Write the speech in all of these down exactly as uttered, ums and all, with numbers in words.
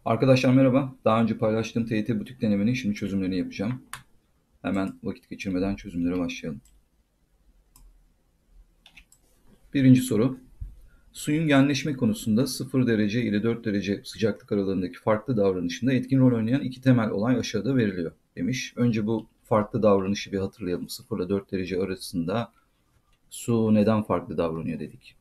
Arkadaşlar merhaba. Daha önce paylaştığım T Y T butik denemenin şimdi çözümlerini yapacağım. Hemen vakit geçirmeden çözümlere başlayalım. Birinci soru. Suyun genleşme konusunda sıfır derece ile dört derece sıcaklık aralığındaki farklı davranışında etkin rol oynayan iki temel olay aşağıda veriliyor demiş. Önce bu farklı davranışı bir hatırlayalım. sıfır ile dört derece arasında su neden farklı davranıyor dedik.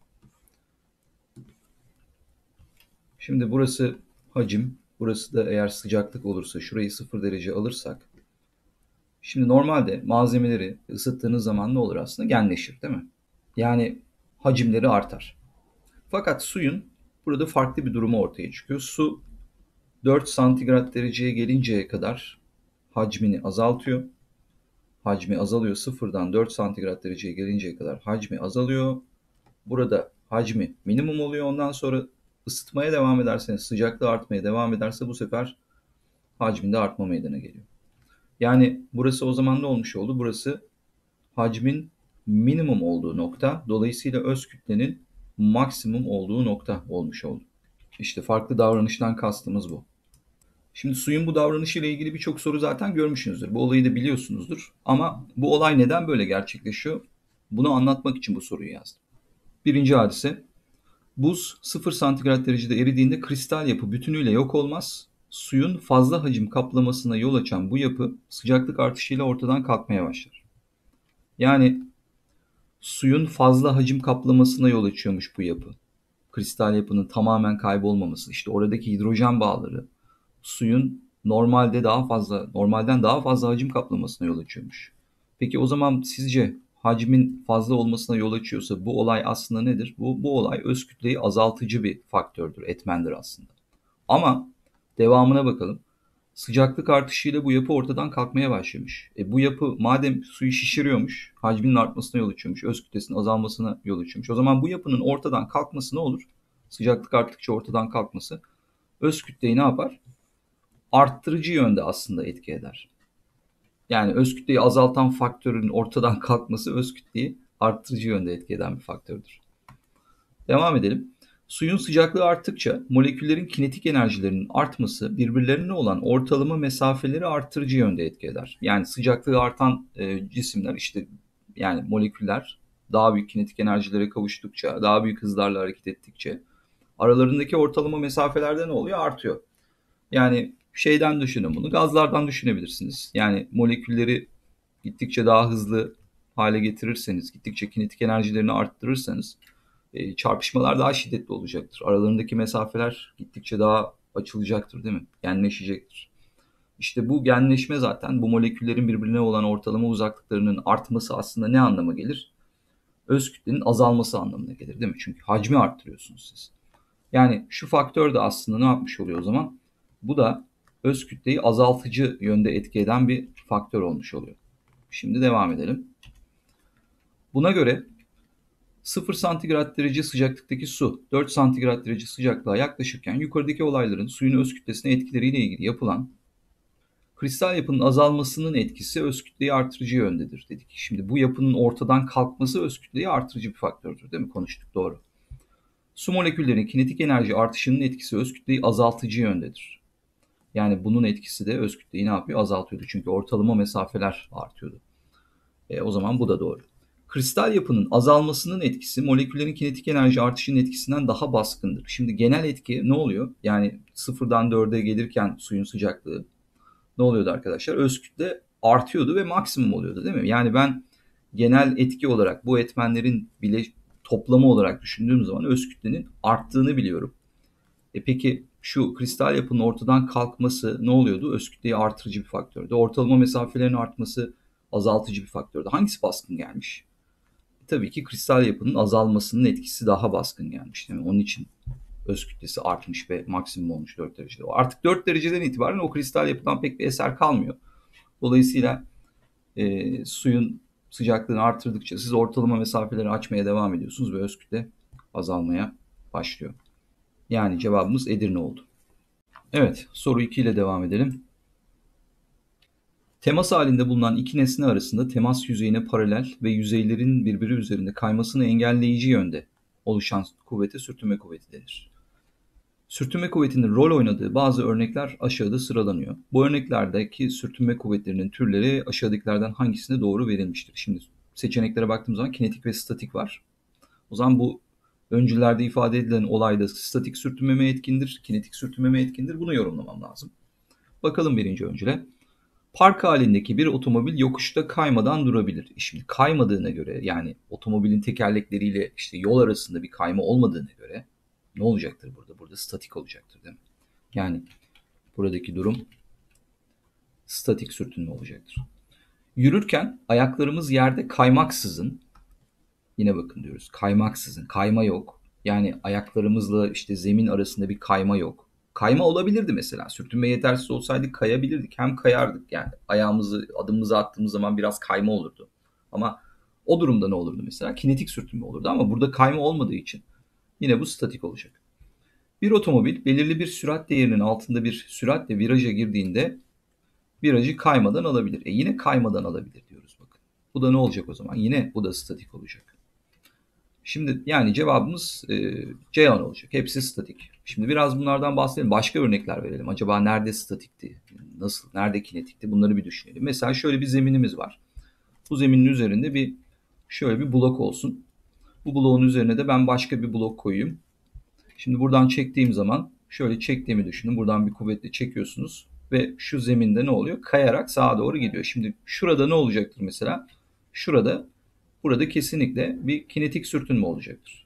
Şimdi burası hacim. Burası da eğer sıcaklık olursa şurayı sıfır derece alırsak. Şimdi normalde malzemeleri ısıttığınız zaman ne olur aslında? Genleşir, değil mi? Yani hacimleri artar. Fakat suyun burada farklı bir durumu ortaya çıkıyor. Su dört santigrat dereceye gelinceye kadar hacmini azaltıyor. Hacmi azalıyor. Sıfırdan dört santigrat dereceye gelinceye kadar hacmi azalıyor. Burada hacmi minimum oluyor. Ondan sonra ısıtmaya devam ederseniz, sıcaklığı artmaya devam ederse bu sefer hacminde artma meydana geliyor. Yani burası o zaman ne olmuş oldu? Burası hacmin minimum olduğu nokta, dolayısıyla öz kütlenin maksimum olduğu nokta olmuş oldu. İşte farklı davranıştan kastımız bu. Şimdi suyun bu davranışıyla ilgili birçok soru zaten görmüşsünüzdür. Bu olayı da biliyorsunuzdur. Ama bu olay neden böyle gerçekleşiyor? Bunu anlatmak için bu soruyu yazdım. Birinci hadise, buz sıfır santigrat derecede eridiğinde kristal yapı bütünüyle yok olmaz. Suyun fazla hacim kaplamasına yol açan bu yapı sıcaklık artışıyla ortadan kalkmaya başlar. Yani suyun fazla hacim kaplamasına yol açıyormuş bu yapı. Kristal yapının tamamen kaybolmaması, işte oradaki hidrojen bağları suyun normalde daha fazla, normalden daha fazla hacim kaplamasına yol açıyormuş. Peki o zaman sizce hacmin fazla olmasına yol açıyorsa bu olay aslında nedir? Bu, bu olay öz kütleyi azaltıcı bir faktördür, etmendir aslında. Ama devamına bakalım. Sıcaklık artışıyla bu yapı ortadan kalkmaya başlamış. E bu yapı madem suyu şişiriyormuş, hacminin artmasına yol açıyormuş, öz kütlesinin azalmasına yol açıyormuş. O zaman bu yapının ortadan kalkması ne olur? Sıcaklık arttıkça ortadan kalkması öz kütleyi ne yapar? Arttırıcı yönde aslında etki eder. Yani öz kütleyi azaltan faktörün ortadan kalkması öz kütleyi arttırıcı yönde etki eden bir faktördür. Devam edelim. Suyun sıcaklığı arttıkça moleküllerin kinetik enerjilerinin artması birbirlerine olan ortalama mesafeleri arttırıcı yönde etki eder. Yani sıcaklığı artan e, cisimler, işte yani moleküller daha büyük kinetik enerjilere kavuştukça, daha büyük hızlarla hareket ettikçe aralarındaki ortalama mesafelerde ne oluyor? Artıyor. Yani şeyden düşünün bunu, gazlardan düşünebilirsiniz. Yani molekülleri gittikçe daha hızlı hale getirirseniz, gittikçe kinetik enerjilerini arttırırsanız e, çarpışmalar daha şiddetli olacaktır. Aralarındaki mesafeler gittikçe daha açılacaktır, değil mi? Genleşecektir. İşte bu genleşme zaten bu moleküllerin birbirine olan ortalama uzaklıklarının artması aslında ne anlama gelir? Öz kütlenin azalması anlamına gelir, değil mi? Çünkü hacmi arttırıyorsunuz siz. Yani şu faktör de aslında ne yapmış oluyor o zaman? Bu da öz kütleyi azaltıcı yönde etki eden bir faktör olmuş oluyor. Şimdi devam edelim. Buna göre sıfır santigrat derece sıcaklıktaki su dört santigrat derece sıcaklığa yaklaşırken yukarıdaki olayların suyun öz kütlesine etkileriyle ilgili yapılan kristal yapının azalmasının etkisi öz kütleyi artırıcı yöndedir dedik. Şimdi bu yapının ortadan kalkması öz kütleyi artırıcı bir faktördür, değil mi? Konuştuk, doğru. Su moleküllerinin kinetik enerji artışının etkisi öz kütleyi azaltıcı yöndedir. Yani bunun etkisi de öz kütleyi ne yapıyor? Azaltıyordu. Çünkü ortalama mesafeler artıyordu. E, o zaman bu da doğru. Kristal yapının azalmasının etkisi moleküllerin kinetik enerji artışının etkisinden daha baskındır. Şimdi genel etki ne oluyor? Yani sıfırdan dörde gelirken suyun sıcaklığı ne oluyordu arkadaşlar? Öz kütle artıyordu ve maksimum oluyordu, değil mi? Yani ben genel etki olarak bu etmenlerin bile toplamı olarak düşündüğüm zaman öz kütlenin arttığını biliyorum. E peki şu kristal yapının ortadan kalkması ne oluyordu? Öz kütleyi artırıcı bir faktördü. Ortalama mesafelerin artması azaltıcı bir faktördü. Hangisi baskın gelmiş? E tabii ki kristal yapının azalmasının etkisi daha baskın gelmiş. Değil mi? Onun için öz kütlesi artmış ve maksimum olmuş dört derecede. Artık dört dereceden itibaren o kristal yapıdan pek bir eser kalmıyor. Dolayısıyla e, suyun sıcaklığını artırdıkça siz ortalama mesafeleri açmaya devam ediyorsunuz ve öz kütle azalmaya başlıyor. Yani cevabımız Edirne oldu. Evet, soru iki ile devam edelim. Temas halinde bulunan iki nesne arasında temas yüzeyine paralel ve yüzeylerin birbiri üzerinde kaymasını engelleyici yönde oluşan kuvvete sürtünme kuvveti denir. Sürtünme kuvvetinin rol oynadığı bazı örnekler aşağıda sıralanıyor. Bu örneklerdeki sürtünme kuvvetlerinin türleri aşağıdakilerden hangisine doğru verilmiştir? Şimdi seçeneklere baktığımız zaman kinetik ve statik var. O zaman bu öncüllerde ifade edilen olayda statik sürtünme mi etkindir, kinetik sürtünme mi etkindir? Bunu yorumlamam lazım. Bakalım birinci öncüle. Park halindeki bir otomobil yokuşta kaymadan durabilir. Şimdi kaymadığına göre, yani otomobilin tekerlekleriyle işte yol arasında bir kayma olmadığına göre ne olacaktır burada? Burada statik olacaktır değil mi? Yani buradaki durum statik sürtünme olacaktır. Yürürken ayaklarımız yerde kaymaksızın, yine bakın diyoruz, kaymaksızın, kayma yok. Yani ayaklarımızla işte zemin arasında bir kayma yok. Kayma olabilirdi mesela. Sürtünme yetersiz olsaydı kayabilirdik. Hem kayardık, yani ayağımızı, adımımızı attığımız zaman biraz kayma olurdu. Ama o durumda ne olurdu mesela? Kinetik sürtünme olurdu ama burada kayma olmadığı için yine bu statik olacak. Bir otomobil belirli bir sürat değerinin altında bir süratle viraja girdiğinde virajı kaymadan alabilir. E yine kaymadan alabilir diyoruz bakın. Bu da ne olacak o zaman? Yine bu da statik olacak. Şimdi yani cevabımız e, Ceyhan olacak. Hepsi statik. Şimdi biraz bunlardan bahsedelim. Başka örnekler verelim. Acaba nerede statikti? Nasıl? Nerede kinetikti? Bunları bir düşünelim. Mesela şöyle bir zeminimiz var. Bu zeminin üzerinde bir şöyle bir blok olsun. Bu bloğun üzerine de ben başka bir blok koyayım. Şimdi buradan çektiğim zaman şöyle çektiğimi düşünün. Buradan bir kuvvetle çekiyorsunuz ve şu zeminde ne oluyor? Kayarak sağa doğru gidiyor. Şimdi şurada ne olacaktır mesela? Şurada, burada kesinlikle bir kinetik sürtünme olacaktır.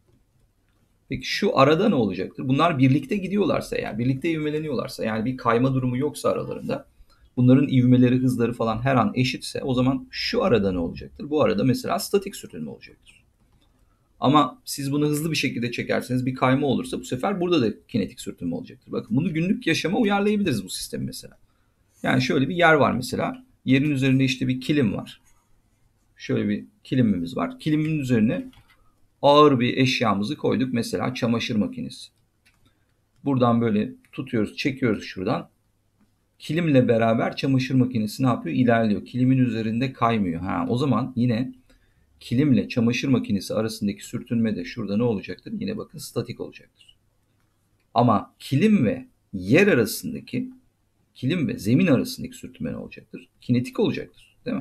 Peki şu arada ne olacaktır? Bunlar birlikte gidiyorlarsa, eğer birlikte ivmeleniyorlarsa, yani bir kayma durumu yoksa aralarında, bunların ivmeleri, hızları falan her an eşitse, o zaman şu arada ne olacaktır? Bu arada mesela statik sürtünme olacaktır. Ama siz bunu hızlı bir şekilde çekerseniz bir kayma olursa bu sefer burada da kinetik sürtünme olacaktır. Bakın bunu günlük yaşama uyarlayabiliriz bu sistemi mesela. Yani şöyle bir yer var mesela. Yerin üzerinde işte bir kilim var. Şöyle bir kilimimiz var. Kilimin üzerine ağır bir eşyamızı koyduk. Mesela çamaşır makinesi. Buradan böyle tutuyoruz, çekiyoruz şuradan. Kilimle beraber çamaşır makinesi ne yapıyor? İlerliyor. Kilimin üzerinde kaymıyor. Ha, o zaman yine kilimle çamaşır makinesi arasındaki sürtünme de şurada ne olacaktır? Yine bakın statik olacaktır. Ama kilim ve yer arasındaki, kilim ve zemin arasındaki sürtünme ne olacaktır? Kinetik olacaktır, değil mi?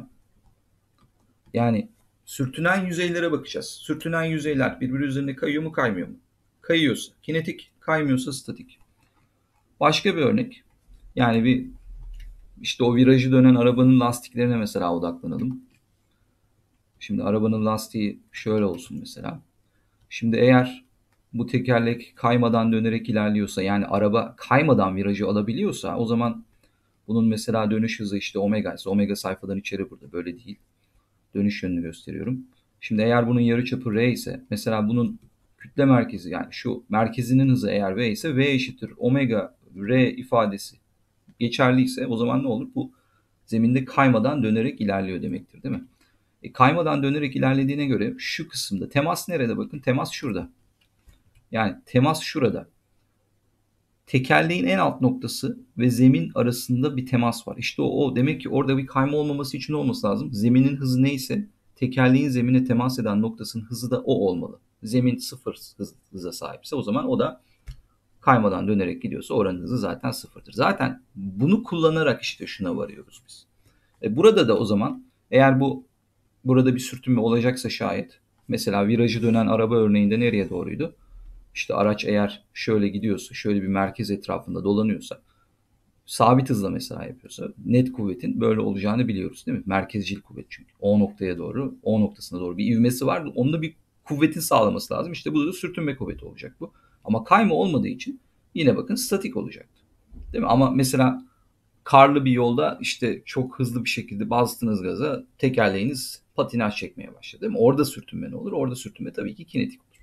Yani sürtünen yüzeylere bakacağız. Sürtünen yüzeyler birbiri üzerine kayıyor mu, kaymıyor mu? Kayıyorsa kinetik, kaymıyorsa statik. Başka bir örnek. Yani bir işte o virajı dönen arabanın lastiklerine mesela odaklanalım. Şimdi arabanın lastiği şöyle olsun mesela. Şimdi eğer bu tekerlek kaymadan dönerek ilerliyorsa, yani araba kaymadan virajı alabiliyorsa, o zaman bunun mesela dönüş hızı işte omega ise, omega sayfadan içeri, burada böyle değil. Dönüş yönünü gösteriyorum. Şimdi eğer bunun yarıçapı r ise, mesela bunun kütle merkezi, yani şu merkezinin hızı eğer v ise, v eşittir omega r ifadesi geçerliyse, o zaman ne olur? Bu zeminde kaymadan dönerek ilerliyor demektir, değil mi? E, kaymadan dönerek ilerlediğine göre şu kısımda temas nerede? Bakın temas şurada. Yani temas şurada. Tekerleğin en alt noktası ve zemin arasında bir temas var. İşte o, o. Demek ki orada bir kayma olmaması için ne olması lazım? Zeminin hızı neyse tekerleğin zemine temas eden noktasının hızı da o olmalı. Zemin sıfır hız, hıza sahipse, o zaman o da kaymadan dönerek gidiyorsa oranın hızı zaten sıfırdır. Zaten bunu kullanarak işte şuna varıyoruz biz. E burada da o zaman eğer bu burada bir sürtünme olacaksa şayet, mesela virajı dönen araba örneğinde nereye doğruydu? İşte araç eğer şöyle gidiyorsa, şöyle bir merkez etrafında dolanıyorsa, sabit hızla mesela yapıyorsa, net kuvvetin böyle olacağını biliyoruz, değil mi? Merkezcil kuvvet çünkü. O noktaya doğru, o noktasına doğru bir ivmesi var. Onun da bir kuvvetin sağlaması lazım. İşte bu da sürtünme kuvveti olacak bu. Ama kayma olmadığı için yine bakın statik olacaktı. Değil mi? Ama mesela karlı bir yolda işte çok hızlı bir şekilde bastınız gaza, tekerleğiniz patinaj çekmeye başladı, değil mi? Orada sürtünme ne olur? Orada sürtünme tabii ki kinetik olur.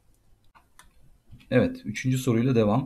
Evet, üçüncü soruyla devam.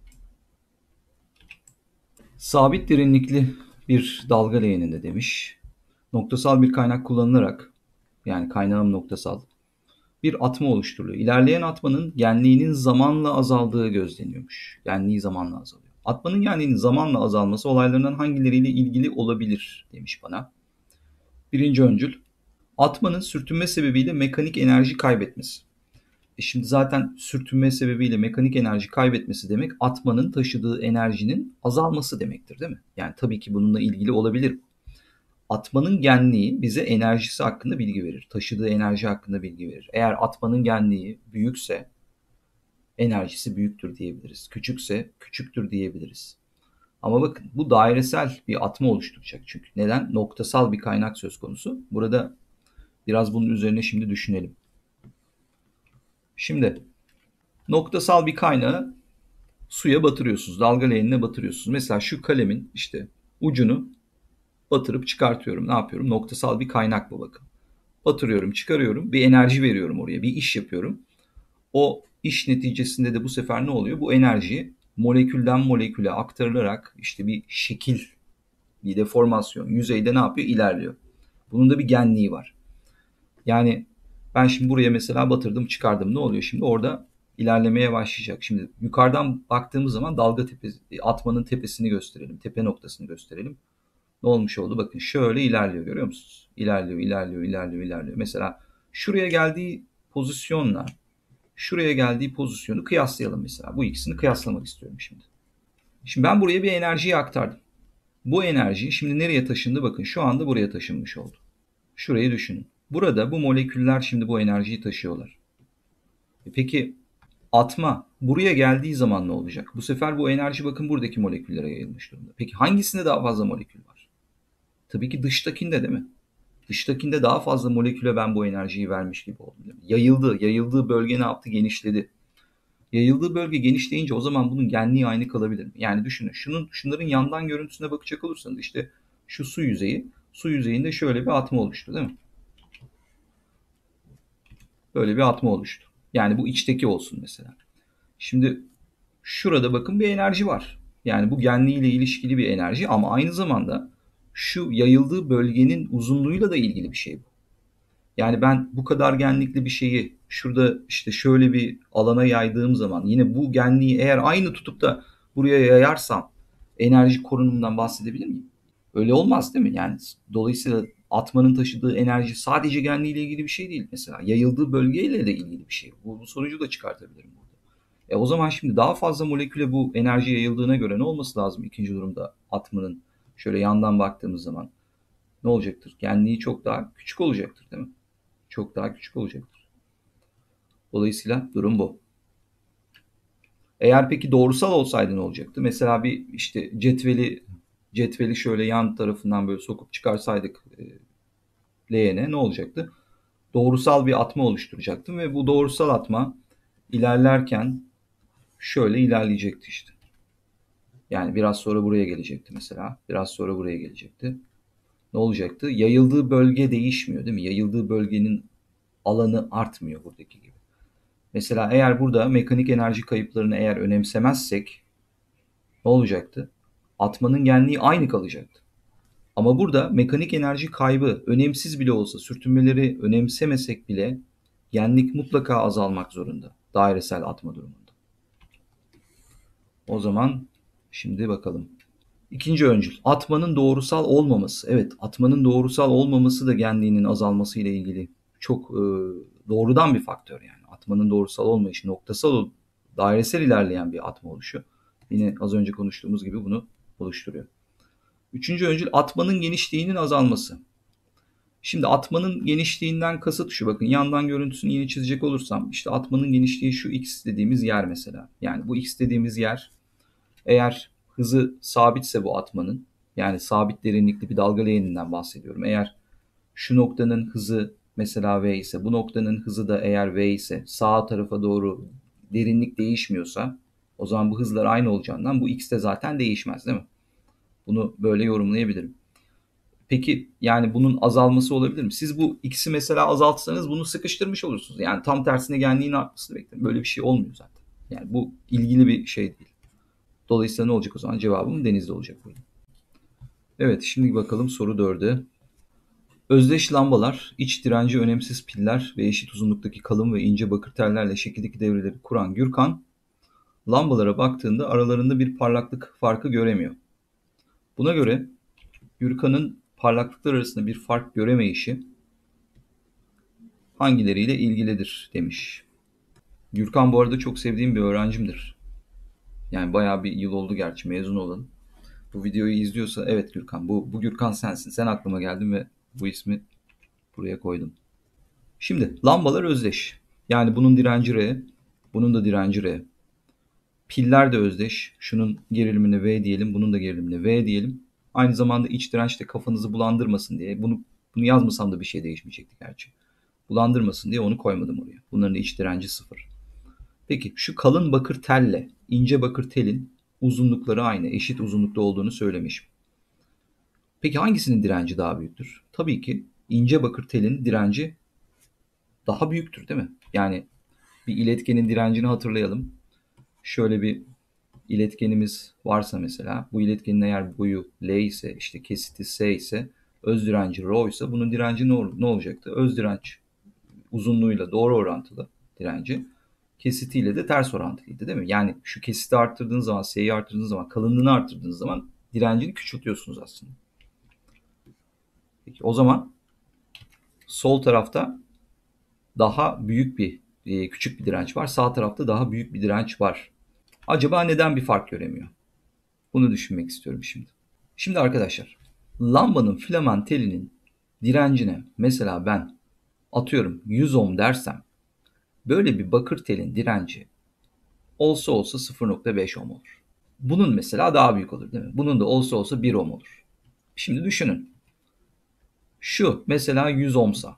Sabit derinlikli bir dalga leğeninde demiş. Noktasal bir kaynak kullanılarak, yani kaynağım noktasal, bir atma oluşturuluyor. İlerleyen atmanın genliğinin zamanla azaldığı gözleniyormuş. Genliği zamanla azalıyor. Atmanın genliğinin zamanla azalması olaylarından hangileriyle ilgili olabilir demiş bana. Birinci öncül, atmanın sürtünme sebebiyle mekanik enerji kaybetmesi. E şimdi zaten sürtünme sebebiyle mekanik enerji kaybetmesi demek atmanın taşıdığı enerjinin azalması demektir, değil mi? Yani tabii ki bununla ilgili olabilir. Atmanın genliği bize enerjisi hakkında bilgi verir. Taşıdığı enerji hakkında bilgi verir. Eğer atmanın genliği büyükse enerjisi büyüktür diyebiliriz. Küçükse küçüktür diyebiliriz. Ama bakın bu dairesel bir atma oluşturacak çünkü. Neden? Noktasal bir kaynak söz konusu. Burada biraz bunun üzerine şimdi düşünelim. Şimdi noktasal bir kaynağı suya batırıyorsunuz. Dalga leğenine batırıyorsunuz. Mesela şu kalemin işte ucunu batırıp çıkartıyorum. Ne yapıyorum? Noktasal bir kaynak bu bakın. Batırıyorum, çıkarıyorum. Bir enerji veriyorum oraya. Bir iş yapıyorum. O iş neticesinde de bu sefer ne oluyor? Bu enerji molekülden moleküle aktarılarak işte bir şekil, bir deformasyon, yüzeyde ne yapıyor? İlerliyor. Bunun da bir genliği var. Yani ben şimdi buraya mesela batırdım, çıkardım. Ne oluyor şimdi? Orada ilerlemeye başlayacak. Şimdi yukarıdan baktığımız zaman dalga tepesi, atmanın tepesini gösterelim. Tepe noktasını gösterelim. Ne olmuş oldu? Bakın şöyle ilerliyor, görüyor musunuz? İlerliyor, ilerliyor, ilerliyor, ilerliyor. Mesela şuraya geldiği pozisyonla şuraya geldiği pozisyonu kıyaslayalım mesela. Bu ikisini kıyaslamak istiyorum şimdi. Şimdi ben buraya bir enerjiyi aktardım. Bu enerji şimdi nereye taşındı? Bakın şu anda buraya taşınmış oldu. Şurayı düşünün. Burada bu moleküller şimdi bu enerjiyi taşıyorlar. E peki atma buraya geldiği zaman ne olacak? Bu sefer bu enerji bakın buradaki moleküllere yayılmış durumda. Peki hangisinde daha fazla molekül var? Tabii ki dıştakinde, değil mi? Dıştakinde daha fazla moleküle ben bu enerjiyi vermiş gibi oldum. Değil mi? Yayıldı. Yayıldığı bölge ne yaptı? Genişledi. Yayıldığı bölge genişleyince o zaman bunun genliği aynı kalabilir mi? Yani düşünün. Şunun, şunların yandan görüntüsüne bakacak olursanız işte şu su yüzeyi, su yüzeyinde şöyle bir atma oluştu, değil mi? Böyle bir atma oluştu. Yani bu içteki olsun mesela. Şimdi şurada bakın bir enerji var. Yani bu genliğiyle ilişkili bir enerji ama aynı zamanda şu yayıldığı bölgenin uzunluğuyla da ilgili bir şey bu. Yani ben bu kadar genlikli bir şeyi şurada işte şöyle bir alana yaydığım zaman yine bu genliği eğer aynı tutup da buraya yayarsam enerji korunumundan bahsedebilir miyim? Öyle olmaz değil mi? Yani dolayısıyla atmanın taşıdığı enerji sadece genliğiyle ilgili bir şey değil mesela. Yayıldığı bölgeyle de ilgili bir şey. Bu, bu sonucu da çıkartabilirim burada. E o zaman şimdi daha fazla moleküle bu enerji yayıldığına göre ne olması lazım ikinci durumda atmanın? Şöyle yandan baktığımız zaman ne olacaktır? Genliği çok daha küçük olacaktır, değil mi? Çok daha küçük olacaktır. Dolayısıyla durum bu. Eğer peki doğrusal olsaydı ne olacaktı? Mesela bir işte cetveli cetveli şöyle yan tarafından böyle sokup çıkarsaydık e, leğene ne olacaktı? Doğrusal bir atma oluşturacaktım ve bu doğrusal atma ilerlerken şöyle ilerleyecekti işte. Yani biraz sonra buraya gelecekti mesela. Biraz sonra buraya gelecekti. Ne olacaktı? Yayıldığı bölge değişmiyor, değil mi? Yayıldığı bölgenin alanı artmıyor buradaki gibi. Mesela eğer burada mekanik enerji kayıplarını eğer önemsemezsek ne olacaktı? Atmanın genliği aynı kalacaktı. Ama burada mekanik enerji kaybı önemsiz bile olsa sürtünmeleri önemsemesek bile genlik mutlaka azalmak zorunda dairesel atma durumunda. O zaman şimdi bakalım. İkinci öncül. Atmanın doğrusal olmaması. Evet, atmanın doğrusal olmaması da genliğinin azalması ile ilgili çok e, doğrudan bir faktör yani. Atmanın doğrusal olmayışı, noktasal, dairesel ilerleyen bir atma oluşu. Yine az önce konuştuğumuz gibi bunu oluşturuyor. Üçüncü öncül atmanın genişliğinin azalması. Şimdi atmanın genişliğinden kasıt şu, bakın yandan görüntüsünü yine çizecek olursam işte atmanın genişliği şu x dediğimiz yer mesela. Yani bu x dediğimiz yer eğer hızı sabitse bu atmanın yani sabit derinlikli bir dalga leğeninden bahsediyorum. Eğer şu noktanın hızı mesela v ise bu noktanın hızı da eğer v ise sağ tarafa doğru derinlik değişmiyorsa o zaman bu hızlar aynı olacağından bu x de zaten değişmez, değil mi? Bunu böyle yorumlayabilirim. Peki yani bunun azalması olabilir mi? Siz bu x'i mesela azaltsanız bunu sıkıştırmış olursunuz. Yani tam tersine genliğin artmasını bekleyin. Böyle bir şey olmuyor zaten. Yani bu ilgili bir şey değil. Dolayısıyla ne olacak o zaman? Cevabım denizde olacak burada. Evet, şimdi bakalım soru dörde. Özdeş lambalar, iç direnci önemsiz piller ve eşit uzunluktaki kalın ve ince bakır tellerle şekildeki devreleri kuran Gürkan, lambalara baktığında aralarında bir parlaklık farkı göremiyor. Buna göre Gürkan'ın parlaklıklar arasında bir fark göremeyişi hangileriyle ilgilidir demiş. Gürkan bu arada çok sevdiğim bir öğrencimdir. Yani bayağı bir yıl oldu gerçi mezun olalı. Bu videoyu izliyorsa evet Gürkan, bu, bu Gürkan sensin. Sen aklıma geldin ve bu ismi buraya koydum. Şimdi lambalar özdeş. Yani bunun direnci R, bunun da direnci R. Piller de özdeş. Şunun gerilimine V diyelim, bunun da gerilimine V diyelim. Aynı zamanda iç direnç de kafanızı bulandırmasın diye. Bunu bunu yazmasam da bir şey değişmeyecekti gerçi. Bulandırmasın diye onu koymadım oraya. Bunların da iç direnci sıfır. Peki şu kalın bakır telle ince bakır telin uzunlukları aynı, eşit uzunlukta olduğunu söylemişim. Peki hangisinin direnci daha büyüktür? Tabii ki ince bakır telin direnci daha büyüktür, değil mi? Yani bir iletkenin direncini hatırlayalım. Şöyle bir iletkenimiz varsa mesela, bu iletkenin eğer boyu L ise, işte kesiti S ise, öz direnci rho ise bunun direnci ne, ol- ne olacaktı? Öz direnç uzunluğuyla doğru orantılı direnci. Kesitiyle de ters orantılıydı, değil mi? Yani şu kesiti arttırdığınız zaman, S'yi arttırdığınız zaman, kalınlığını arttırdığınız zaman direncini küçültüyorsunuz aslında. Peki o zaman sol tarafta daha büyük bir, e, küçük bir direnç var. Sağ tarafta daha büyük bir direnç var. Acaba neden bir fark göremiyor? Bunu düşünmek istiyorum şimdi. Şimdi arkadaşlar, lambanın filament telinin direncine mesela ben atıyorum yüz ohm dersem, böyle bir bakır telin direnci olsa olsa sıfır nokta beş ohm olur. Bunun mesela daha büyük olur, değil mi? Bunun da olsa olsa bir ohm olur. Şimdi düşünün. Şu mesela yüz ohmsa.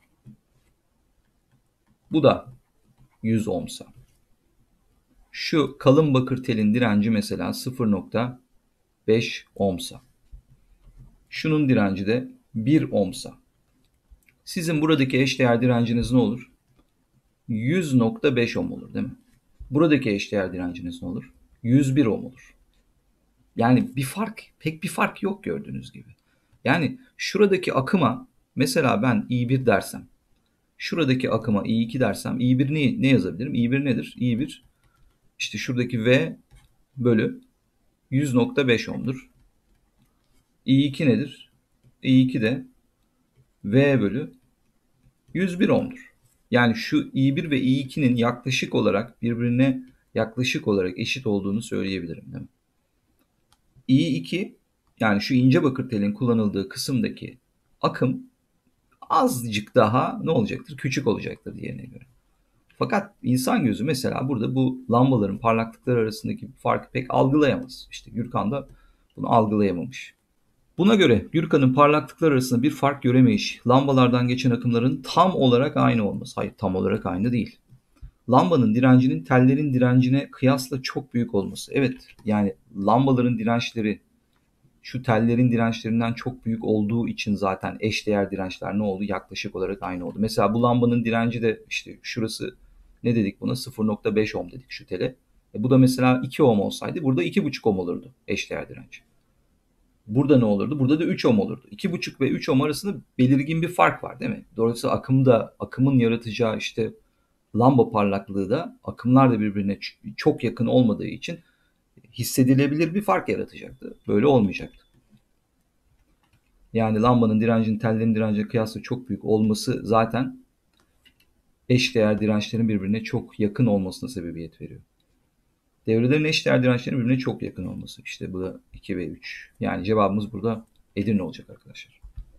Bu da yüz ohmsa. Şu kalın bakır telin direnci mesela sıfır nokta beş ohmsa. Şunun direnci de bir ohmsa. Sizin buradaki eşdeğer direnciniz ne olur? yüz nokta beş ohm olur, değil mi? Buradaki eşdeğer direnciniz ne olur? yüz bir ohm olur. Yani bir fark, pek bir fark yok gördüğünüz gibi. Yani şuradaki akıma mesela ben I bir dersem, şuradaki akıma I iki dersem, I bir ne, ne yazabilirim? I bir nedir? I bir işte şuradaki V bölü yüz nokta beş ohm'dur. I iki nedir? I iki de V bölü yüz bir ohm'dur. Yani şu I bir ve I ikinin yaklaşık olarak birbirine yaklaşık olarak eşit olduğunu söyleyebilirim, değil mi? I iki yani şu ince bakır telin kullanıldığı kısımdaki akım azıcık daha ne olacaktır? Küçük olacaktır diğerine göre. Fakat insan gözü mesela burada bu lambaların parlaklıkları arasındaki farkı pek algılayamaz. İşte Gürkan da bunu algılayamamış. Buna göre Gürkan'ın parlaklıklar arasında bir fark göremeyiş, lambalardan geçen akımların tam olarak aynı olması. Hayır, tam olarak aynı değil. Lambanın direncinin tellerin direncine kıyasla çok büyük olması. Evet, yani lambaların dirençleri şu tellerin dirençlerinden çok büyük olduğu için zaten eşdeğer dirençler ne oldu? Yaklaşık olarak aynı oldu. Mesela bu lambanın direnci de işte şurası, ne dedik buna? sıfır nokta beş ohm dedik şu tele. E bu da mesela iki ohm olsaydı burada iki buçuk ohm olurdu eşdeğer direnç. Burada ne olurdu? Burada da üç ohm olurdu. iki buçuk ve üç ohm arasında belirgin bir fark var, değil mi? Dolayısıyla akımda, akımın yaratacağı işte lamba parlaklığı da akımlar da birbirine çok yakın olmadığı için hissedilebilir bir fark yaratacaktı. Böyle olmayacaktı. Yani lambanın direncinin tellerin direncine kıyasla çok büyük olması zaten eşdeğer dirençlerin birbirine çok yakın olmasına sebebiyet veriyor. Devrelerin eşdeğer dirençlerin birbirine çok yakın olması. İşte bu da iki ve üç. Yani cevabımız burada Edirne olacak arkadaşlar.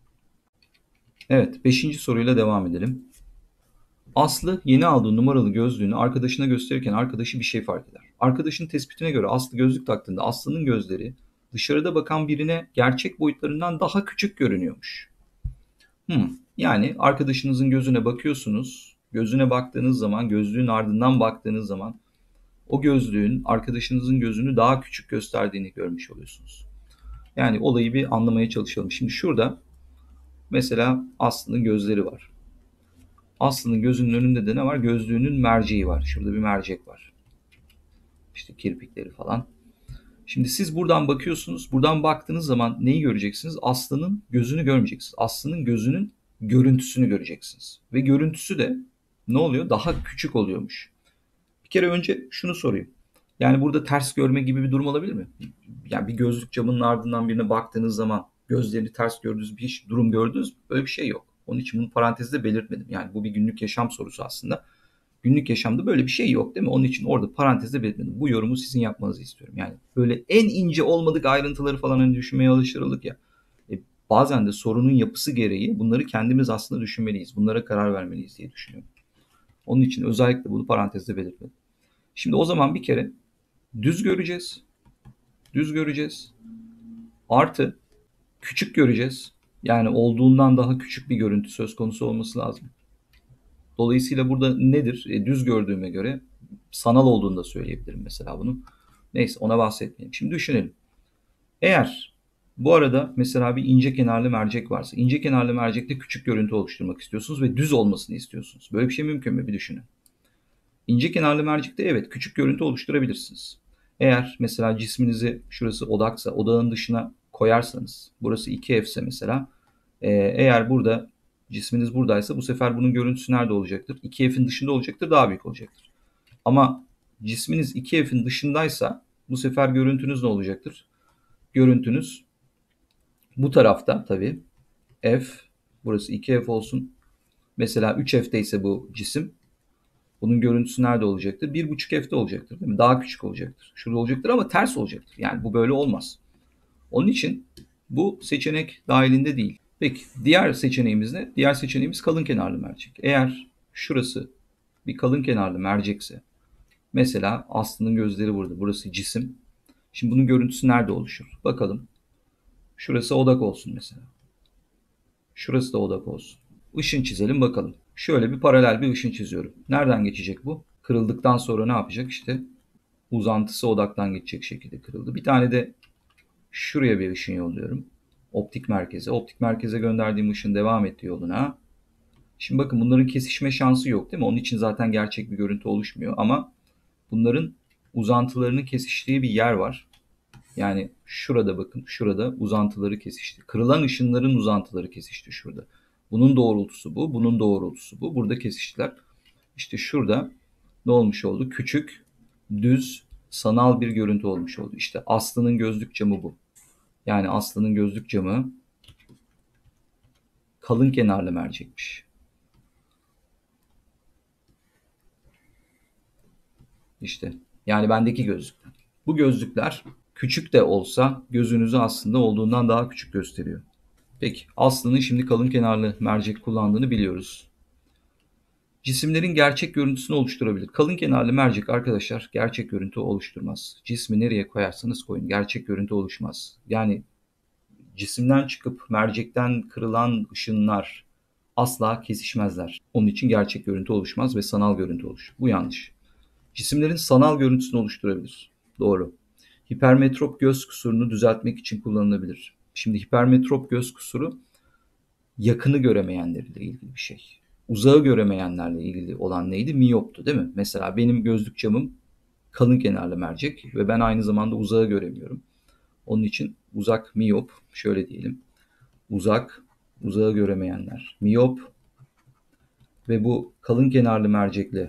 Evet, beşinci soruyla devam edelim. Aslı yeni aldığı numaralı gözlüğünü arkadaşına gösterirken arkadaşı bir şey fark eder. Arkadaşın tespitine göre Aslı gözlük taktığında Aslı'nın gözleri dışarıda bakan birine gerçek boyutlarından daha küçük görünüyormuş. Hmm. Yani arkadaşınızın gözüne bakıyorsunuz. Gözüne baktığınız zaman, gözlüğün ardından baktığınız zaman o gözlüğün arkadaşınızın gözünü daha küçük gösterdiğini görmüş oluyorsunuz. Yani olayı bir anlamaya çalışalım. Şimdi şurada mesela Aslı'nın gözleri var. Aslı'nın gözünün önünde de ne var? Gözlüğünün merceği var. Şurada bir mercek var. İşte kirpikleri falan. Şimdi siz buradan bakıyorsunuz. Buradan baktığınız zaman neyi göreceksiniz? Aslı'nın gözünü görmeyeceksiniz. Aslı'nın gözünün görüntüsünü göreceksiniz. Ve görüntüsü de ne oluyor? Daha küçük oluyormuş. Bir kere önce şunu sorayım. Yani burada ters görme gibi bir durum olabilir mi? Yani bir gözlük camının ardından birine baktığınız zaman gözlerini ters gördüğünüz bir durum gördünüz mü? Böyle bir şey yok. Onun için bunu parantezde belirtmedim. Yani bu bir günlük yaşam sorusu aslında. Günlük yaşamda böyle bir şey yok değil mi? Onun için orada parantezde belirtmedim. Bu yorumu sizin yapmanızı istiyorum. Yani böyle en ince olmadık ayrıntıları falan hani düşünmeye alıştırıldık ya. E, bazen de sorunun yapısı gereği bunları kendimiz aslında düşünmeliyiz. Bunlara karar vermeliyiz diye düşünüyorum. Onun için özellikle bunu parantezde belirtmedim. Şimdi o zaman bir kere düz göreceğiz. Düz göreceğiz. Artı küçük göreceğiz. Yani olduğundan daha küçük bir görüntü söz konusu olması lazım. Dolayısıyla burada nedir? E, düz gördüğüme göre sanal olduğunu da söyleyebilirim mesela bunu. Neyse ona bahsetmeyeyim. Şimdi düşünelim. Eğer bu arada mesela bir ince kenarlı mercek varsa, ince kenarlı mercekte küçük görüntü oluşturmak istiyorsunuz ve düz olmasını istiyorsunuz. Böyle bir şey mümkün mü? Bir düşünün. İnce kenarlı mercekte evet küçük görüntü oluşturabilirsiniz. Eğer mesela cisminizi şurası odaksa, odağın dışına koyarsanız, burası iki F ise mesela, e, eğer burada cisminiz buradaysa bu sefer bunun görüntüsü nerede olacaktır? iki F'in dışında olacaktır, daha büyük olacaktır. Ama cisminiz iki F'in dışındaysa bu sefer görüntünüz ne olacaktır? Görüntünüz bu tarafta tabii. F, burası iki F olsun. Mesela üç F'te ise bu cisim. Bunun görüntüsü nerede olacaktır? bir buçuk F'te olacaktır değil mi? Daha küçük olacaktır. Şurada olacaktır ama ters olacaktır. Yani bu böyle olmaz. Onun için bu seçenek dahilinde değil. Peki diğer seçeneğimiz ne? Diğer seçeneğimiz kalın kenarlı mercek. Eğer şurası bir kalın kenarlı mercekse, mesela Aslı'nın gözleri burada. Burası cisim. Şimdi bunun görüntüsü nerede oluşur? Bakalım. Şurası odak olsun mesela. Şurası da odak olsun. Işın çizelim bakalım. Şöyle bir paralel bir ışın çiziyorum. Nereden geçecek bu? Kırıldıktan sonra ne yapacak? İşte uzantısı odaktan geçecek şekilde kırıldı. Bir tane de şuraya bir ışın yolluyorum. Optik merkeze. Optik merkeze gönderdiğim ışın devam etti yoluna. Şimdi bakın bunların kesişme şansı yok değil mi? Onun için zaten gerçek bir görüntü oluşmuyor. Ama bunların uzantılarının kesiştiği bir yer var. Yani şurada bakın, şurada uzantıları kesişti. Kırılan ışınların uzantıları kesişti şurada. Bunun doğrultusu bu, bunun doğrultusu bu. Burada kesiştiler. İşte şurada ne olmuş oldu? Küçük, düz, sanal bir görüntü olmuş oldu. İşte Aslı'nın gözlük camı bu. Yani Aslı'nın gözlük camı kalın kenarlı mercekmiş. İşte yani bendeki gözlükler. Bu gözlükler küçük de olsa gözünüzü aslında olduğundan daha küçük gösteriyor. Peki Aslı'nın şimdi kalın kenarlı mercek kullandığını biliyoruz. Cisimlerin gerçek görüntüsünü oluşturabilir. Kalın kenarlı mercek arkadaşlar gerçek görüntü oluşturmaz. Cismi nereye koyarsanız koyun gerçek görüntü oluşmaz. Yani cisimden çıkıp mercekten kırılan ışınlar asla kesişmezler. Onun için gerçek görüntü oluşmaz ve sanal görüntü oluşur. Bu yanlış. Cisimlerin sanal görüntüsünü oluşturabilir. Doğru. Hipermetrop göz kusurunu düzeltmek için kullanılabilir. Şimdi hipermetrop göz kusuru yakını göremeyenlerle ilgili bir şey. Uzağı göremeyenlerle ilgili olan neydi? Miyoptu değil mi? Mesela benim gözlük camım kalın kenarlı mercek ve ben aynı zamanda uzağı göremiyorum. Onun için uzak miyop, şöyle diyelim. Uzak, uzağı göremeyenler. Miyop ve bu kalın kenarlı mercekle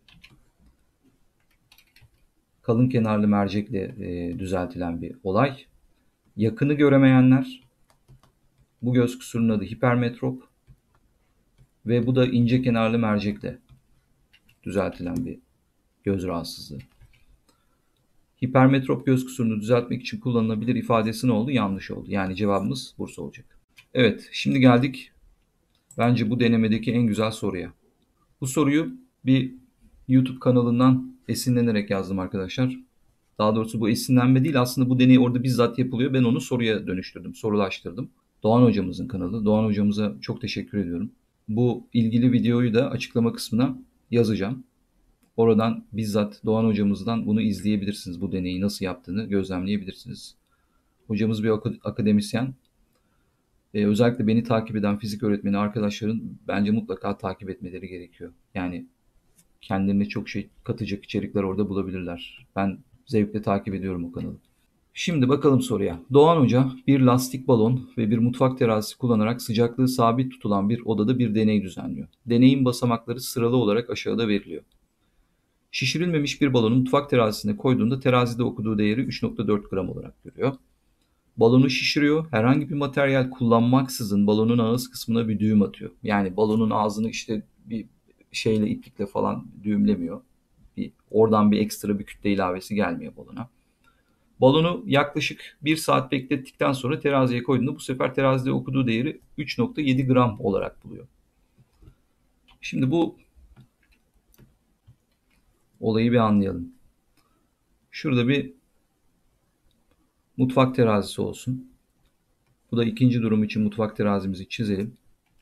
kalın kenarlı mercekle e, düzeltilen bir olay. Yakını göremeyenler, bu göz kusurunun adı hipermetrop ve bu da ince kenarlı mercekle düzeltilen bir göz rahatsızlığı. Hipermetrop göz kusurunu düzeltmek için kullanılabilir ifadesi ne oldu? Yanlış oldu. Yani cevabımız Bursa olacak. Evet, şimdi geldik bence bu denemedeki en güzel soruya. Bu soruyu bir YouTube kanalından esinlenerek yazdım arkadaşlar. Daha doğrusu bu esinlenme değil, aslında bu deney orada bizzat yapılıyor. Ben onu soruya dönüştürdüm, sorulaştırdım. Doğan hocamızın kanalı. Doğan hocamıza çok teşekkür ediyorum. Bu ilgili videoyu da açıklama kısmına yazacağım. Oradan bizzat Doğan hocamızdan bunu izleyebilirsiniz. Bu deneyi nasıl yaptığını gözlemleyebilirsiniz. Hocamız bir akademisyen. Ee, özellikle beni takip eden fizik öğretmeni arkadaşların bence mutlaka takip etmeleri gerekiyor. Yani kendilerine çok şey katacak içerikler orada bulabilirler. Ben zevkle takip ediyorum o kanalı. Şimdi bakalım soruya. Doğan Hoca bir lastik balon ve bir mutfak terazisi kullanarak sıcaklığı sabit tutulan bir odada bir deney düzenliyor. Deneyin basamakları sıralı olarak aşağıda veriliyor. Şişirilmemiş bir balonu mutfak terazisine koyduğunda terazide okuduğu değeri üç nokta dört gram olarak görüyor. Balonu şişiriyor. Herhangi bir materyal kullanmaksızın balonun ağız kısmına bir düğüm atıyor. Yani balonun ağzını işte bir şeyle iplikle falan düğümlemiyor. Bir, oradan bir ekstra bir kütle ilavesi gelmiyor balona. Balonu yaklaşık bir saat beklettikten sonra teraziye koyduğunda bu sefer terazide okuduğu değeri üç nokta yedi gram olarak buluyor. Şimdi bu olayı bir anlayalım. Şurada bir mutfak terazisi olsun. Bu da ikinci durum için mutfak terazimizi çizelim.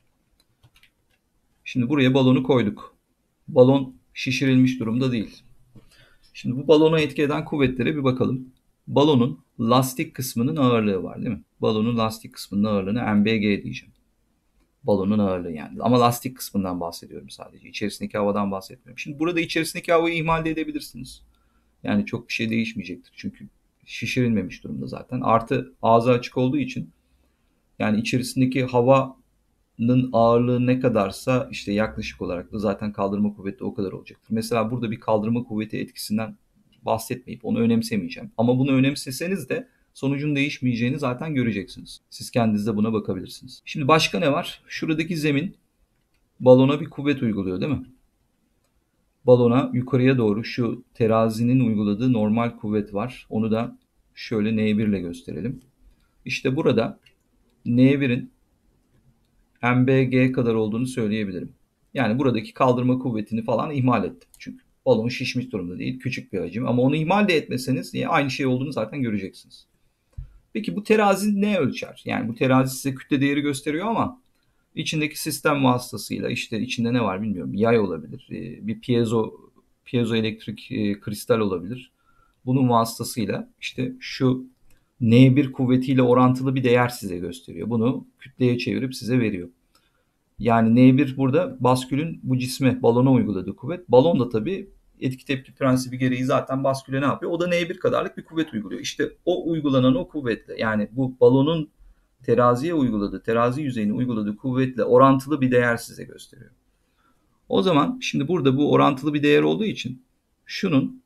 Şimdi buraya balonu koyduk. Balon şişirilmiş durumda değil. Şimdi bu balona etki eden kuvvetlere bir bakalım. Balonun lastik kısmının ağırlığı var değil mi? Balonun lastik kısmının ağırlığını M B G diyeceğim. Balonun ağırlığı yani. Ama lastik kısmından bahsediyorum sadece. İçerisindeki havadan bahsetmiyorum. Şimdi burada içerisindeki havayı ihmal de edebilirsiniz. Yani çok bir şey değişmeyecektir. Çünkü şişirilmemiş durumda zaten. Artı ağzı açık olduğu için yani içerisindeki havanın ağırlığı ne kadarsa işte yaklaşık olarak da zaten kaldırma kuvveti o kadar olacaktır. Mesela burada bir kaldırma kuvveti etkisinden bahsetmeyip onu önemsemeyeceğim. Ama bunu önemseseniz de sonucun değişmeyeceğini zaten göreceksiniz. Siz kendiniz de buna bakabilirsiniz. Şimdi başka ne var? Şuradaki zemin balona bir kuvvet uyguluyor değil mi? Balona yukarıya doğru şu terazinin uyguladığı normal kuvvet var. Onu da şöyle N bir ile gösterelim. İşte burada N birin M B G kadar olduğunu söyleyebilirim. Yani buradaki kaldırma kuvvetini falan ihmal ettim. Çünkü balon şişmiş durumda değil. Küçük bir hacim. Ama onu ihmal de etmeseniz aynı şey olduğunu zaten göreceksiniz. Peki bu terazi ne ölçer? Yani bu terazi size kütle değeri gösteriyor ama içindeki sistem vasıtasıyla işte içinde ne var bilmiyorum. Yay olabilir. Bir piezo piezoelektrik kristal olabilir. Bunun vasıtasıyla işte şu N bir kuvvetiyle orantılı bir değer size gösteriyor. Bunu kütleye çevirip size veriyor. Yani N bir burada baskülün bu cisme, balona uyguladığı kuvvet. Balon da tabii etki tepki prensibi gereği zaten basküle ne yapıyor? O da N bir kadarlık bir kuvvet uyguluyor. İşte o uygulanan o kuvvetle yani bu balonun teraziye uyguladığı, terazi yüzeyine uyguladığı kuvvetle orantılı bir değer size gösteriyor. O zaman şimdi burada bu orantılı bir değer olduğu için şunun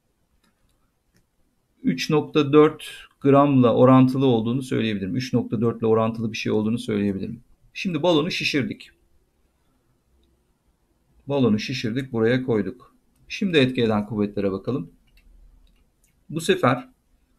üç nokta dört gramla orantılı olduğunu söyleyebilirim. üç nokta dört ile orantılı bir şey olduğunu söyleyebilirim. Şimdi balonu şişirdik. Balonu şişirdik, buraya koyduk. Şimdi etki eden kuvvetlere bakalım. Bu sefer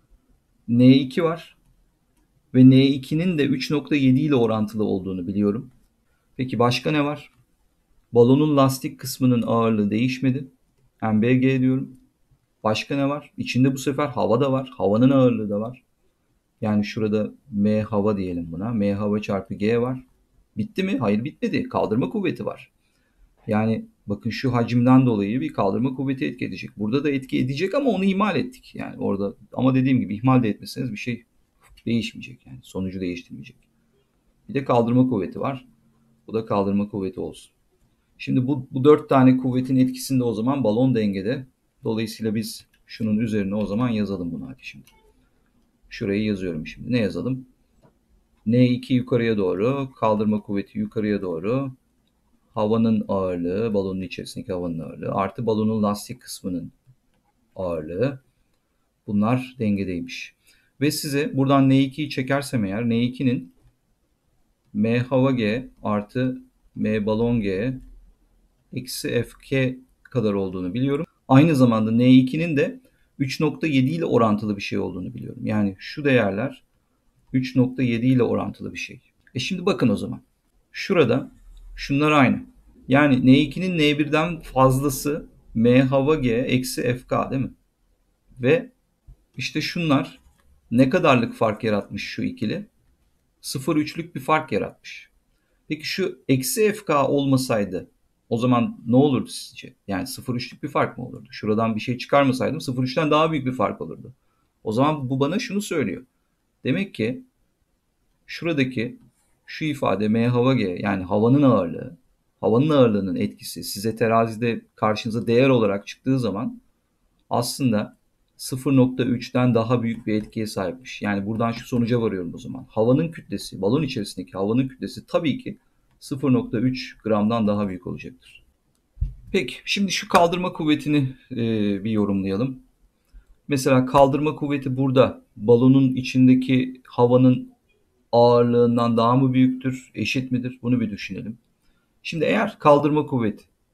N iki var ve N ikinin de üç nokta yedi ile orantılı olduğunu biliyorum. Peki başka ne var? Balonun lastik kısmının ağırlığı değişmedi. M B G diyorum. Başka ne var? İçinde bu sefer hava da var. Havanın ağırlığı da var. Yani şurada M hava diyelim buna. M hava çarpı G var. Bitti mi? Hayır bitmedi. Kaldırma kuvveti var. Yani bakın şu hacimden dolayı bir kaldırma kuvveti etki edecek. Burada da etki edecek ama onu ihmal ettik. Yani orada ama dediğim gibi ihmal de etmeseniz bir şey değişmeyecek. Yani sonucu değiştirmeyecek. Bir de kaldırma kuvveti var. Bu da kaldırma kuvveti olsun. Şimdi bu, bu dört tane kuvvetin etkisinde o zaman balon dengede. Dolayısıyla biz şunun üzerine o zaman yazalım bunu hadi şimdi. Şurayı yazıyorum şimdi. Ne yazalım? N iki yukarıya doğru, kaldırma kuvveti yukarıya doğru. Havanın ağırlığı, balonun içerisindeki havanın ağırlığı artı balonun lastik kısmının ağırlığı. Bunlar dengedeymiş. Ve size buradan N ikiyi çekersem eğer N ikinin M hava G artı M balon G eksi F K kadar olduğunu biliyorum. Aynı zamanda N ikinin de üç nokta yedi ile orantılı bir şey olduğunu biliyorum. Yani şu değerler üç nokta yedi ile orantılı bir şey. E şimdi bakın o zaman. Şurada şunlar aynı. Yani N ikinin N birden fazlası M hava G eksi F K değil mi? Ve işte şunlar ne kadarlık fark yaratmış şu ikili? sıfır virgül üçlük bir fark yaratmış. Peki şu eksi F K olmasaydı o zaman ne olurdu sizce? Yani sıfır virgül üçlük bir fark mı olurdu? Şuradan bir şey çıkarmasaydım sıfır virgül üçten daha büyük bir fark olurdu. O zaman bu bana şunu söylüyor. Demek ki şuradaki şu ifade M hava G yani havanın ağırlığı, havanın ağırlığının etkisi size terazide karşınıza değer olarak çıktığı zaman aslında sıfır nokta üçten daha büyük bir etkiye sahipmiş. Yani buradan şu sonuca varıyorum o zaman. Havanın kütlesi, balon içerisindeki havanın kütlesi tabii ki sıfır nokta üç gramdan daha büyük olacaktır. Peki şimdi şu kaldırma kuvvetini e, bir yorumlayalım. Mesela kaldırma kuvveti burada balonun içindeki havanın ağırlığından daha mı büyüktür, eşit midir? Bunu bir düşünelim. Şimdi eğer kaldırma kuvveti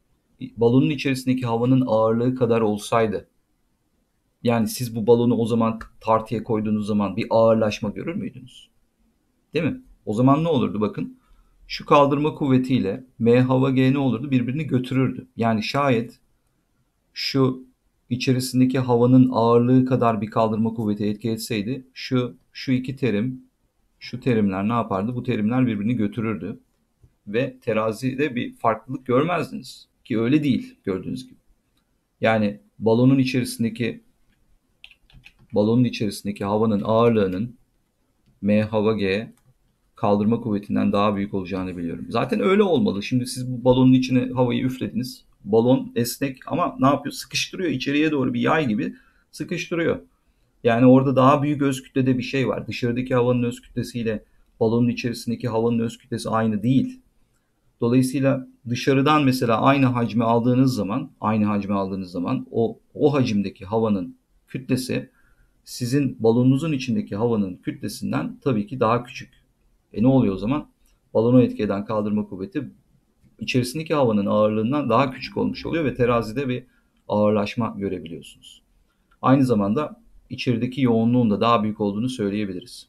balonun içerisindeki havanın ağırlığı kadar olsaydı, yani siz bu balonu o zaman tartıya koyduğunuz zaman bir ağırlaşma görür müydünüz? Değil mi? O zaman ne olurdu bakın. Şu kaldırma kuvvetiyle M hava G ne olurdu? Birbirini götürürdü. Yani şayet şu içerisindeki havanın ağırlığı kadar bir kaldırma kuvveti etki etseydi, şu şu iki terim, şu terimler ne yapardı? Bu terimler birbirini götürürdü ve terazide bir farklılık görmezdiniz. Ki öyle değil gördüğünüz gibi. Yani balonun içerisindeki balonun içerisindeki havanın ağırlığının M hava G kaldırma kuvvetinden daha büyük olacağını biliyorum. Zaten öyle olmalı. Şimdi siz bu balonun içine havayı üflediniz. Balon esnek ama ne yapıyor? Sıkıştırıyor. İçeriye doğru bir yay gibi sıkıştırıyor. Yani orada daha büyük öz kütlede bir şey var. Dışarıdaki havanın öz kütlesiyle balonun içerisindeki havanın öz kütlesi aynı değil. Dolayısıyla dışarıdan mesela aynı hacmi aldığınız zaman, aynı hacmi aldığınız zaman o o hacimdeki havanın kütlesi sizin balonunuzun içindeki havanın kütlesinden tabii ki daha küçük. E ne oluyor o zaman? Balonu etki eden kaldırma kuvveti içerisindeki havanın ağırlığından daha küçük olmuş oluyor ve terazide bir ağırlaşma görebiliyorsunuz. Aynı zamanda içerideki yoğunluğun da daha büyük olduğunu söyleyebiliriz.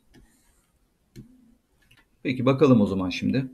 Peki bakalım o zaman şimdi.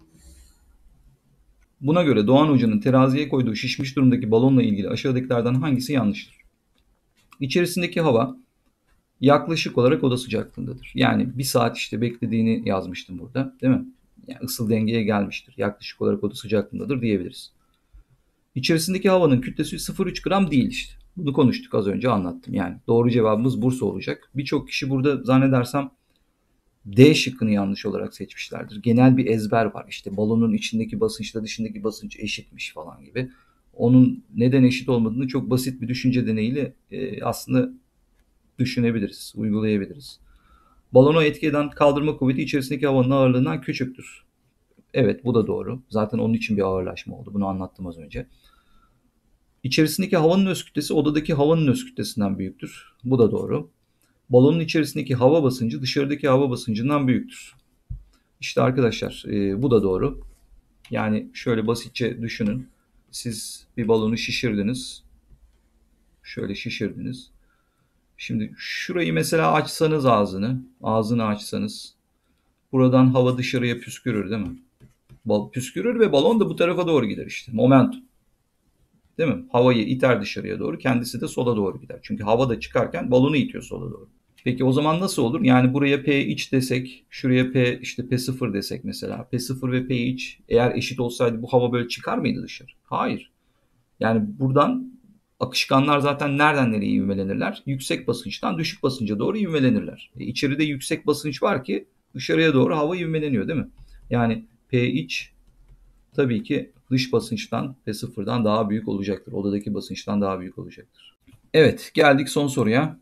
Buna göre Doğan Hoca'nın teraziye koyduğu şişmiş durumdaki balonla ilgili aşağıdakilerden hangisi yanlıştır? İçerisindeki hava yaklaşık olarak oda sıcaklığındadır. Yani bir saat işte beklediğini yazmıştım burada, değil mi? Yani ısıl dengeye gelmiştir. Yaklaşık olarak oda sıcaklığındadır diyebiliriz. İçerisindeki havanın kütlesi sıfır virgül üç gram değil işte. Bunu konuştuk, az önce anlattım. Yani doğru cevabımız Bursa olacak. Birçok kişi burada zannedersem D şıkkını yanlış olarak seçmişlerdir. Genel bir ezber var. İşte balonun içindeki basınçla dışındaki basınç eşitmiş falan gibi. Onun neden eşit olmadığını çok basit bir düşünce deneyiyle e, aslında düşünebiliriz, uygulayabiliriz. Balona etki eden kaldırma kuvveti içerisindeki havanın ağırlığından küçüktür. Evet, bu da doğru. Zaten onun için bir ağırlaşma oldu. Bunu anlattım az önce. İçerisindeki havanın öz kütlesi odadaki havanın öz kütlesinden büyüktür. Bu da doğru. Balonun içerisindeki hava basıncı dışarıdaki hava basıncından büyüktür. İşte arkadaşlar e, bu da doğru. Yani şöyle basitçe düşünün. Siz bir balonu şişirdiniz. Şöyle şişirdiniz. Şimdi şurayı mesela açsanız ağzını, ağzını açsanız buradan hava dışarıya püskürür değil mi? Bal püskürür ve balon da bu tarafa doğru gider işte. Momentum. Değil mi? Havayı iter dışarıya doğru, kendisi de sola doğru gider. Çünkü hava da çıkarken balonu itiyor sola doğru. Peki o zaman nasıl olur? Yani buraya P iç desek, şuraya P işte P sıfır desek mesela. P sıfır ve P iç eğer eşit olsaydı bu hava böyle çıkar mıydı dışarı? Hayır. Yani buradan akışkanlar zaten nereden nereye ivmelenirler? Yüksek basınçtan düşük basınca doğru ivmelenirler. E içeride yüksek basınç var ki dışarıya doğru hava ivmeleniyor değil mi? Yani P iç tabii ki dış basınçtan P sıfırdan daha büyük olacaktır. Odadaki basınçtan daha büyük olacaktır. Evet, geldik son soruya.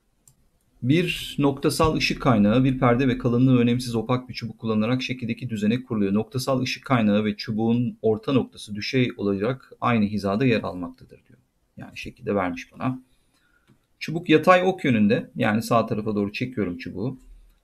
Bir noktasal ışık kaynağı, bir perde ve kalınlığı önemsiz opak bir çubuk kullanarak şekildeki düzene kuruluyor. Noktasal ışık kaynağı ve çubuğun orta noktası düşey olarak aynı hizada yer almaktadır diyor. Yani şekilde vermiş bana. Çubuk yatay ok yönünde, yani sağ tarafa doğru çekiyorum çubuğu.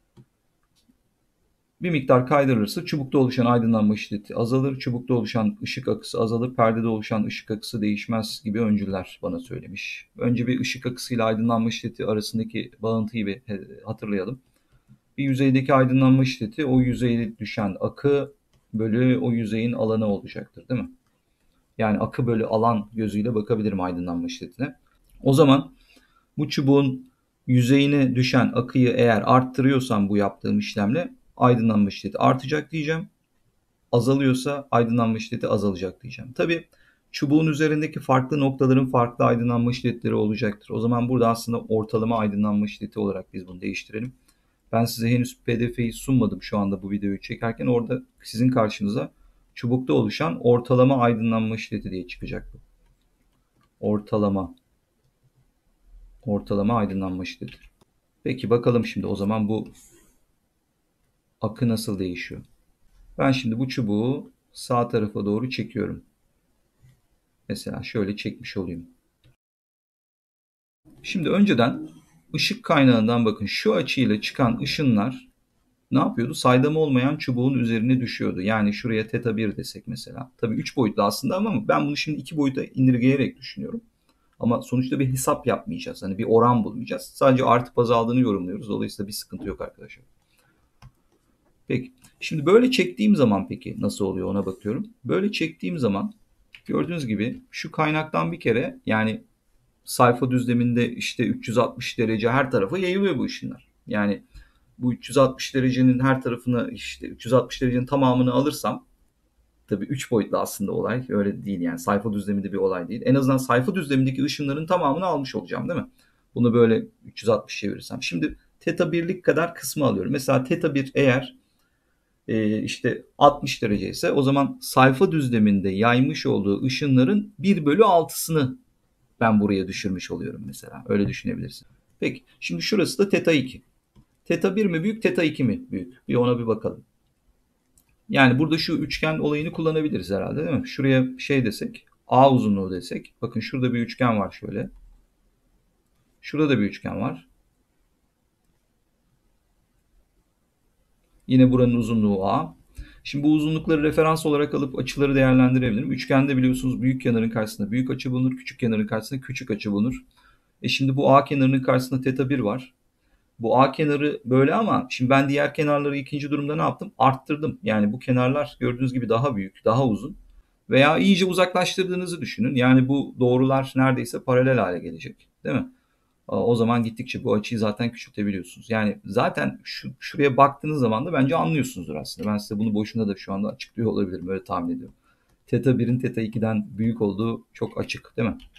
Bir miktar kaydırılırsa çubukta oluşan aydınlanma şiddeti azalır, çubukta oluşan ışık akısı azalır, perdede oluşan ışık akısı değişmez gibi öncüller bana söylemiş. Önce bir ışık akısıyla aydınlanma şiddeti arasındaki bağıntıyı bir hatırlayalım. Bir yüzeydeki aydınlanma şiddeti o yüzeye düşen akı bölü o yüzeyin alanı olacaktır değil mi? Yani akı bölü alan gözüyle bakabilirim aydınlanma şiddetine. O zaman bu çubuğun yüzeyine düşen akıyı eğer arttırıyorsam bu yaptığım işlemle aydınlanma şiddeti artacak diyeceğim. Azalıyorsa aydınlanma şiddeti azalacak diyeceğim. Tabii çubuğun üzerindeki farklı noktaların farklı aydınlanma şiddetleri olacaktır. O zaman burada aslında ortalama aydınlanma şiddeti olarak biz bunu değiştirelim. Ben size henüz P D F'yi sunmadım şu anda bu videoyu çekerken. Orada sizin karşınıza çubukta oluşan ortalama aydınlanma şiddeti diye çıkacak bu. Ortalama. Ortalama aydınlanma şiddeti. Peki bakalım şimdi o zaman bu akı nasıl değişiyor? Ben şimdi bu çubuğu sağ tarafa doğru çekiyorum. Mesela şöyle çekmiş olayım. Şimdi önceden ışık kaynağından bakın şu açıyla çıkan ışınlar ne yapıyordu? Saydam olmayan çubuğun üzerine düşüyordu. Yani şuraya teta bir desek mesela. Tabii üç boyutlu aslında ama ben bunu şimdi iki boyuta indirgeyerek düşünüyorum. Ama sonuçta bir hesap yapmayacağız. Hani bir oran bulmayacağız. Sadece artı baz aldığını yorumluyoruz. Dolayısıyla bir sıkıntı yok arkadaşlar. Peki. Şimdi böyle çektiğim zaman peki nasıl oluyor ona bakıyorum. Böyle çektiğim zaman gördüğünüz gibi şu kaynaktan bir kere yani sayfa düzleminde işte üç yüz altmış derece her tarafa yayılıyor bu ışınlar. Yani bu üç yüz altmış derecenin her tarafına işte üç yüz altmış derecenin tamamını alırsam tabii üç boyutlu aslında olay öyle değil yani sayfa düzleminde bir olay değil. En azından sayfa düzlemindeki ışınların tamamını almış olacağım değil mi? Bunu böyle üç yüz altmış çevirirsem. Şimdi teta birlik kadar kısmı alıyorum. Mesela teta bir eğer e, işte altmış derece ise o zaman sayfa düzleminde yaymış olduğu ışınların bir bölü altısını ben buraya düşürmüş oluyorum mesela. Öyle düşünebilirsin. Peki şimdi şurası da teta iki. Teta bir mi büyük, teta iki mi büyük? Bir ona bir bakalım. Yani burada şu üçgen olayını kullanabiliriz herhalde değil mi? Şuraya şey desek, A uzunluğu desek. Bakın şurada bir üçgen var şöyle. Şurada da bir üçgen var. Yine buranın uzunluğu A. Şimdi bu uzunlukları referans olarak alıp açıları değerlendirebilirim. Üçgende biliyorsunuz büyük kenarın karşısında büyük açı bulunur, küçük kenarın karşısında küçük açı bulunur. E şimdi bu A kenarının karşısında teta bir var. Bu A kenarı böyle ama şimdi ben diğer kenarları ikinci durumda ne yaptım? Arttırdım. Yani bu kenarlar gördüğünüz gibi daha büyük, daha uzun. Veya iyice uzaklaştırdığınızı düşünün. Yani bu doğrular neredeyse paralel hale gelecek. Değil mi? O zaman gittikçe bu açıyı zaten küçültebiliyorsunuz. Yani zaten şu, şuraya baktığınız zaman da bence anlıyorsunuzdur aslında. Ben size bunu boşuna da şu anda açıklıyor olabilirim. Öyle tahmin ediyorum. Teta birin teta ikiden büyük olduğu çok açık değil mi?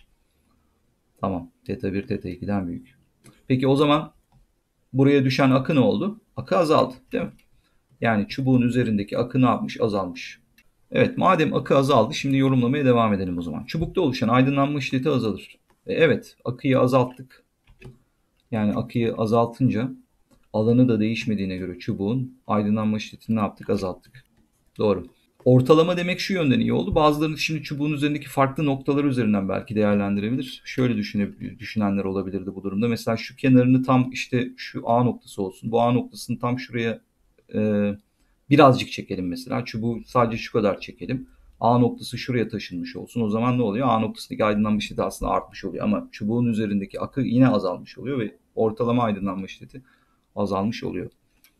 Tamam. Teta bir teta ikiden büyük. Peki o zaman buraya düşen akı ne oldu? Akı azaldı değil mi? Yani çubuğun üzerindeki akı ne yapmış? Azalmış. Evet, madem akı azaldı şimdi yorumlamaya devam edelim o zaman. Çubukta oluşan aydınlanma şiddeti azalır. E, evet, akıyı azalttık. Yani akıyı azaltınca alanı da değişmediğine göre çubuğun aydınlanma şiddetini ne yaptık? Azalttık. Doğru. Ortalama demek şu yönden iyi oldu. Bazılarını şimdi çubuğun üzerindeki farklı noktalar üzerinden belki değerlendirebilir. Şöyle düşünebilir, düşünenler olabilirdi bu durumda. Mesela şu kenarını tam işte şu A noktası olsun. Bu A noktasını tam şuraya e, birazcık çekelim mesela. Çubuğu sadece şu kadar çekelim. A noktası şuraya taşınmış olsun. O zaman ne oluyor? A noktasındaki aydınlanma şiddeti aslında artmış oluyor. Ama çubuğun üzerindeki akı yine azalmış oluyor ve ortalama aydınlanma şiddeti azalmış oluyor.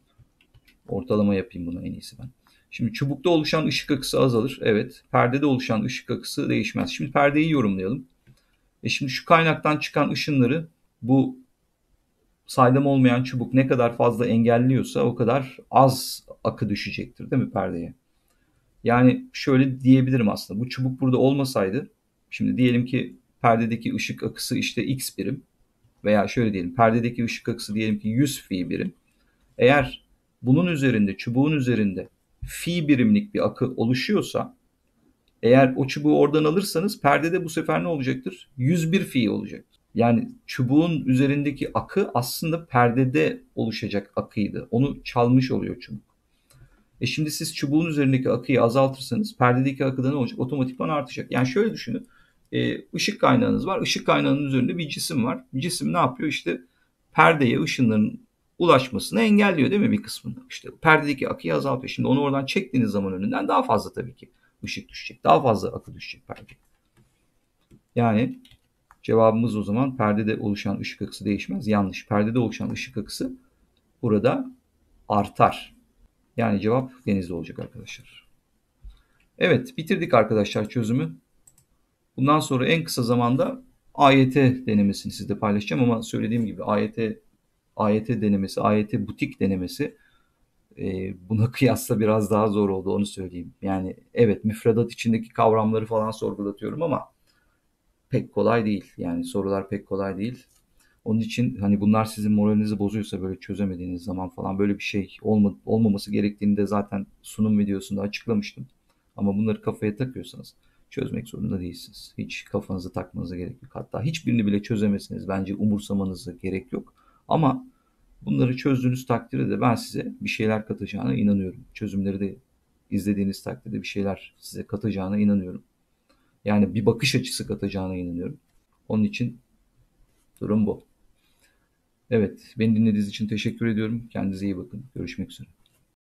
Ortalama yapayım bunu en iyisi ben. Şimdi çubukta oluşan ışık akısı azalır. Evet. Perdede oluşan ışık akısı değişmez. Şimdi perdeyi yorumlayalım. E şimdi şu kaynaktan çıkan ışınları bu saydam olmayan çubuk ne kadar fazla engelliyorsa o kadar az akı düşecektir değil mi perdeye? Yani şöyle diyebilirim aslında. Bu çubuk burada olmasaydı şimdi diyelim ki perdedeki ışık akısı işte x birim veya şöyle diyelim perdedeki ışık akısı diyelim ki yüz fi birim. Eğer bunun üzerinde çubuğun üzerinde fi birimlik bir akı oluşuyorsa eğer o çubuğu oradan alırsanız perdede bu sefer ne olacaktır? yüz bir fi olacak. Yani çubuğun üzerindeki akı aslında perdede oluşacak akıydı. Onu çalmış oluyor çubuk. E şimdi siz çubuğun üzerindeki akıyı azaltırsanız perdedeki akı da ne olacak? Otomatikman artacak. Yani şöyle düşünün. E, ışık kaynağınız var. Işık kaynağının üzerinde bir cisim var. Cisim ne yapıyor? İşte perdeye ışınların ulaşmasını engelliyor değil mi bir kısmını? İşte perdedeki akıyı azaltıyor. Şimdi onu oradan çektiğiniz zaman önünden daha fazla tabii ki ışık düşecek. Daha fazla akı düşecek perdeye. Yani cevabımız o zaman perdede oluşan ışık akısı değişmez. Yanlış. Perdede oluşan ışık akısı burada artar. Yani cevap denizli olacak arkadaşlar. Evet, bitirdik arkadaşlar çözümü. Bundan sonra en kısa zamanda A Y T denemesini sizle paylaşacağım ama söylediğim gibi A Y T A Y T denemesi, A Y T butik denemesi e, buna kıyasla biraz daha zor oldu onu söyleyeyim. Yani evet müfredat içindeki kavramları falan sorgulatıyorum ama pek kolay değil. Yani sorular pek kolay değil. Onun için hani bunlar sizin moralinizi bozuyorsa böyle çözemediğiniz zaman falan böyle bir şey olma, olmaması gerektiğini de zaten sunum videosunda açıklamıştım. Ama bunları kafaya takıyorsanız çözmek zorunda değilsiniz. Hiç kafanızı takmanıza gerek yok. Hatta hiçbirini bile çözemezsiniz. Bence umursamanıza gerek yok. Ama bunları çözdüğünüz takdirde de ben size bir şeyler katacağına inanıyorum. Çözümleri de izlediğiniz takdirde bir şeyler size katacağına inanıyorum. Yani bir bakış açısı katacağına inanıyorum. Onun için durum bu. Evet, beni dinlediğiniz için teşekkür ediyorum. Kendinize iyi bakın. Görüşmek üzere.